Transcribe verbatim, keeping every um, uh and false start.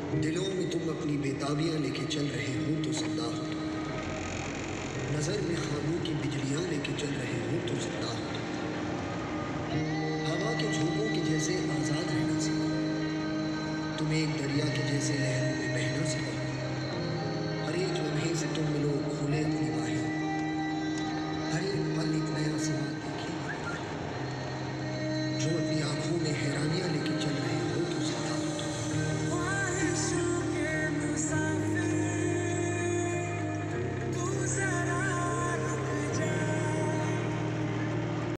दिलों में तुम अपनी बेताबियां लेके चल रहे हो तो जिंदा हो तुम। नजर में ख्वाबों की बिजलियां